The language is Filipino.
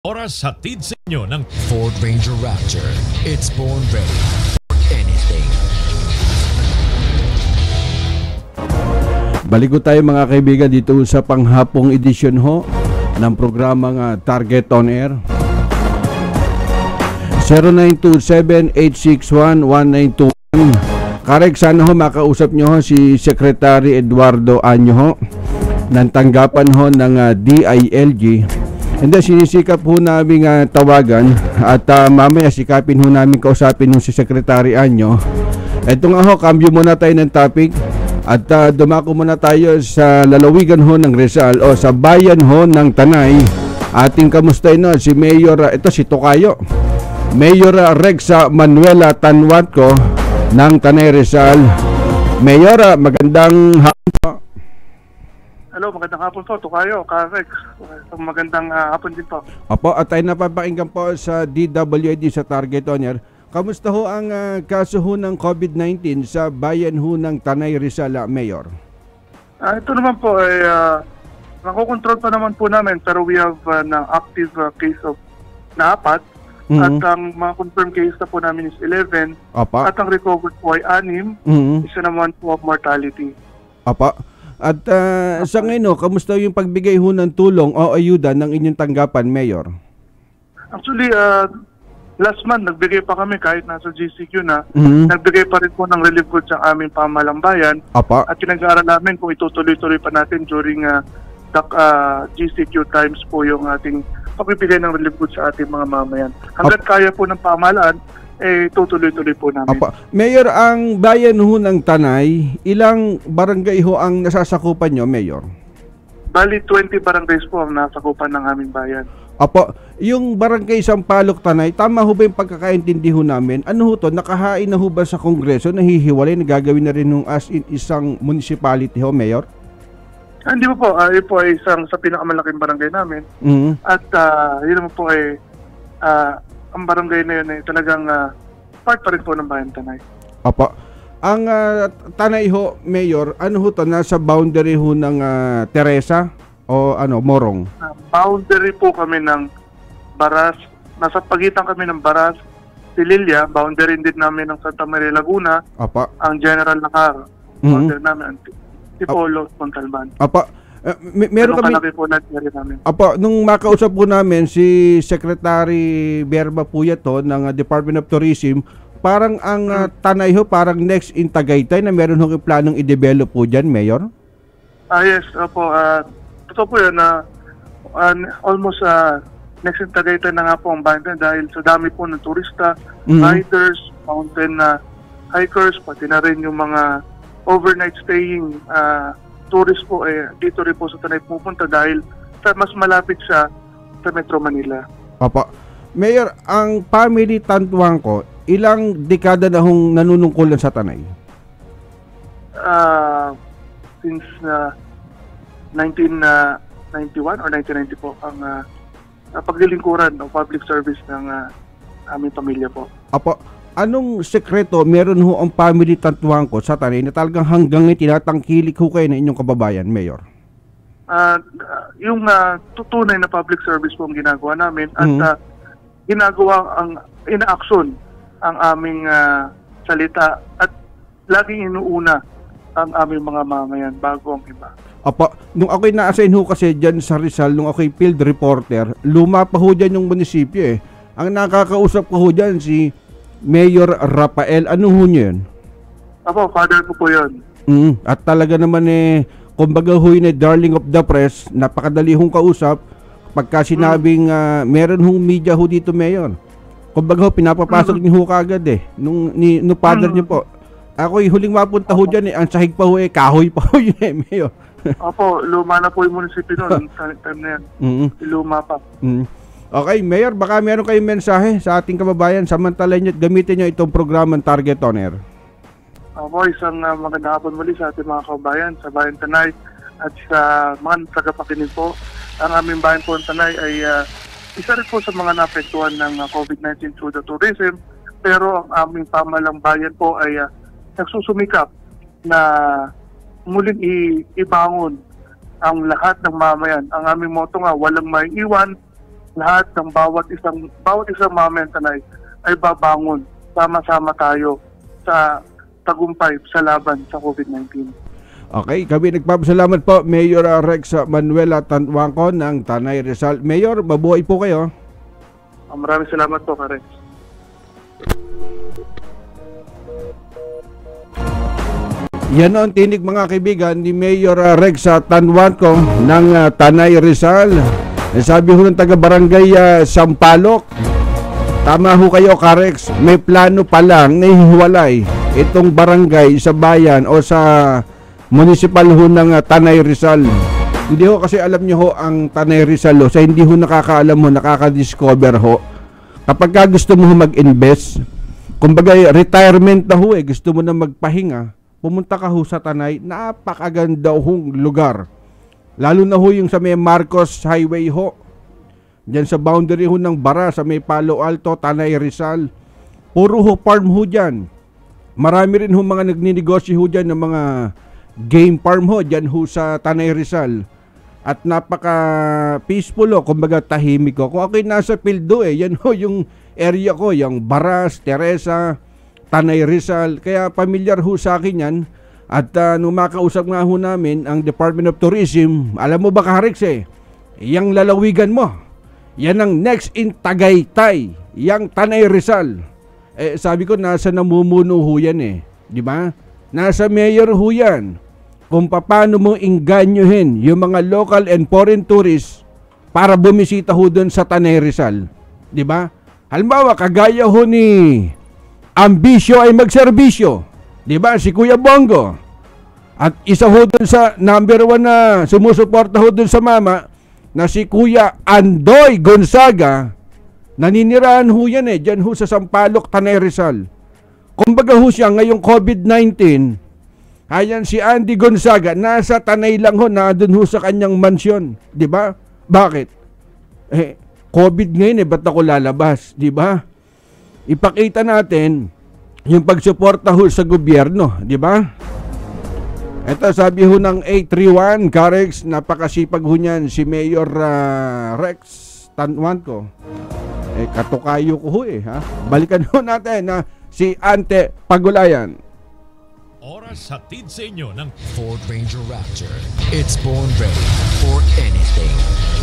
Oras hatid sa inyo ng Ford Ranger Raptor. It's born ready for anything. Balik ko tayo mga kaibigan dito sa panghapong edisyon ho ng programang Target on Air. 0927-861-1921. Karek, sana ho makausap nyo ho si Secretary Eduardo Año ho ng tanggapan ho ng DILG. And then sinisikap ho namin tawagan at mamaya sikapin ho namin kausapin ho si Secretary Año. Ito nga ho, cambio muna tayo ng topic at dumako muna tayo sa lalawigan ho ng Rizal o sa bayan ho ng Tanay. Ating kamustahin no, si Mayor, ito si Tokayo, Mayor Rexa Manuela Tanwatco ng Tanay Rizal. Mayor, magandang hapon po. Hello, magandang hapon po, Tokayo, Karek. Magandang hapon din po. Opo, at tayo napapakinggan po sa DWID sa Target On Air. Kamusta ho ang kaso ho ng COVID-19 sa bayan ho ng Tanay Rizal, Mayor? Ito naman po ay nakokontrol pa naman po namin, pero we have an active case of na 4. At ang mga confirmed case na po namin is 11. Opo. At ang recovered po ay 6. Isa naman po of mortality. Opo. At sa ngayon, kamusta yung pagbigay ho ng tulong o ayuda ng inyong tanggapan, Mayor? Actually, last month, nagbigay pa kami kahit nasa GCQ na. Nagbigay pa rin po ng relief goods sa aming pamahalang bayan. Apa. At pinag-aaral namin kung itutuloy-tuloy pa natin during the GCQ times po yung ating pagbibigay ng relief goods sa ating mga mamayan. Hanggat kaya po ng pamahalaan, tutuloy-tuloy po namin. Apa. Mayor, ang bayan ho ng Tanay, ilang barangay ho ang nasasakupan nyo, Mayor? Bali, 20 barangays po ang nasakupan ng aming bayan. Apo, yung barangay Sampaloc Tanay, tama ho ba yung pagkakaintindi ho namin? Ano ho to, nakahain na ho ba sa Kongreso, nahihiwalay, nagagawin na rin nung as in isang municipality ho, Mayor? Hindi po, yun po ay isang sa pinakamalaking barangay namin. At yun naman po ay ang barangay na yun ay talagang part pa rin po ng bayan Tanay. Apo. Ang Tanay ho, Mayor, ano ho to? Nasa boundary ho ng Teresa o Morong? Boundary po kami ng Baras. Nasa pagitan kami ng Baras, Pililla. Boundary din namin ng Santa Maria Laguna. Apa. Ang General Nakar. Boundary namin ang Tipolo, Montalban. Apa. Meron kami po namin. Apo, nung makausap po namin si Secretary Berba Puyato ng Department of Tourism, parang ang Tanay ho, parang next in Tagaytay na meron ho planong i-develop po dyan, Mayor? Yes, opo. Totoo po yun na almost next in Tagaytay na nga po ang bayan dahil sa dami po ng turista, riders, mountain hikers, pati na rin yung mga overnight staying tourist po dito rin po sa Tanay pupunta dahil mas malapit siya sa Metro Manila. Papa, Mayor, ang family Tantuan ko, ilang dekada na hong nanunungkulan sa Tanay? Since 1991 or 1990 po ang paglilingkuran o public service ng aming pamilya po. Apo, anong sekreto meron ho ang family Tantuan ko sa Tanay na talagang hanggang ngayon tinatangkilik ho kayo ng inyong kababayan, Mayor? Yung tunay na public service po ang ginagawa namin at ginagawa ang ina-action ang aming salita at laging inuuna ang aming mga mamayan bago ang iba. Apo, nung ako'y na-assign ho kasi dyan sa Rizal, nung ako'y field reporter, luma pa ho dyan yung munisipyo eh. Ang nakakausap ko ho dyan si Mayor Rafael, ano ho niyo yun? Apo, father ko po yun. At talaga naman kumbaga ho yun darling of the press, napakadali hong kausap. Pagka sinabing meron hong media ho dito, Mayor. Kumbaga ho, pinapapasok niyo ho kagad nung father niyo po. Ako'y huling mapunta ho dyan ang sahig pa ho kahoy pa ho yun Mayor. Opo, luma na po yung munisipyo noon sa time na yan. Luma pa. Okay, Mayor, baka meron kayong mensahe sa ating kababayan, samantalay nyo at gamitin nyo itong programang Target On Air. Opo, isang magandang hapon muli sa ating mga kababayan sa Bayan Tanay at sa mga tagapakinig po. Ang aming Bayan po ng Tanay ay isa rin po sa mga naapektuhan ng COVID-19 through the tourism, pero ang aming pamalang bayan po ay nagsusumikap na muling ibangon ang lahat ng mamayan. Ang aming motto nga, walang maiiwan, lahat ng bawat isang mga Tanay ay babangon. Sama-sama tayo sa tagumpay sa laban sa COVID-19. Okay, kami nagpapasalamat po Mayor Rex Manuela Tantuangco ng Tanay Rizal. Mayor, mabuhay po kayo. Maraming salamat po, Karex. Yan ang tinig mga kaibigan ni Mayor Rex Tantuangco ng Tanay Rizal. Sabi ho ng taga-barangay Sampaloc, tama ho kayo, Karex, may plano pa lang na hihiwalay itong barangay sa bayan o sa municipal ho ng Tanay Rizal. Hindi ho kasi alam nyo ho ang Tanay Rizal ho, sa hindi ho nakakaalam ho, nakaka-discover ho. Kapag gusto mo ho mag-invest, kumbaga retirement na ho gusto mo na magpahinga, pumunta ka ho sa Tanay, napakaganda hong lugar. Lalo na ho yung sa may Marcos Highway ho. Diyan sa boundary ho ng Bara, sa may Palo Alto, Tanay Rizal. Puro ho farm ho dyan. Marami rin ho mga nagninegosyo ho dyan ng mga game farm ho dyan ho sa Tanay Rizal. At napaka peaceful ho, kumbaga tahimik ho. Kung ako'y nasa field ho yan ho yung area ko, yung Baras, Teresa, Tanay Rizal. Kaya familiar ho sa akin yan. At nung makausap nga ho namin ang Department of Tourism, alam mo ba, Karex, yang lalawigan mo, yan ang next in Tagaytay, yang Tanay Rizal. Sabi ko, nasa namumuno ho yan di ba? Nasa mayor ho yan. Kung paano mo inganyohin yung mga local and foreign tourists para bumisita ho doon sa Tanay Rizal. Di ba? Halimbawa, kagaya ho ni Ambisyo ay magserbisyo. Di ba? Si Kuya Bongo. At isa ho dun sa number 1 na sumusuporta ho dun sa mama na si Kuya Andoy Gonzaga. Naninirahan ho yan dyan ho sa Sampaloc, Tanay Rizal. Kumbaga ho siya ngayong COVID-19, ayan si Andy Gonzaga, nasa Tanay lang ho, na dun ho sa kanyang mansyon. Di ba? Bakit? COVID ngayon ba't ako lalabas? Di ba? Ipakita natin yung pagsuporta ho sa gobyerno, di ba? Ito sabi ho ng 831, Karex, napakasipag ho niyan si Mayor Rex Tantuangco. Katukayo ko ho ha. Balikan ho natin na si Ante Pagulayan. Oras hatid sa inyo ng Ford Ranger Raptor. It's born ready for anything.